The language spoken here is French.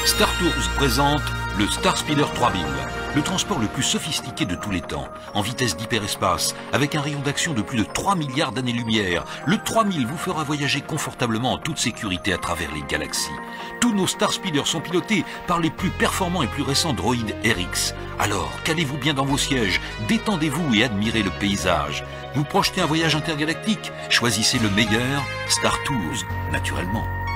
Star Tours présente le Star Speeder 3000, le transport le plus sophistiqué de tous les temps, en vitesse d'hyperespace, avec un rayon d'action de plus de 3 milliards d'années-lumière. Le 3000 vous fera voyager confortablement en toute sécurité à travers les galaxies. Tous nos Star Speeders sont pilotés par les plus performants et plus récents droïdes RX. Alors, calez-vous bien dans vos sièges, détendez-vous et admirez le paysage. Vous projetez un voyage intergalactique? Choisissez le meilleur, Star Tours, naturellement.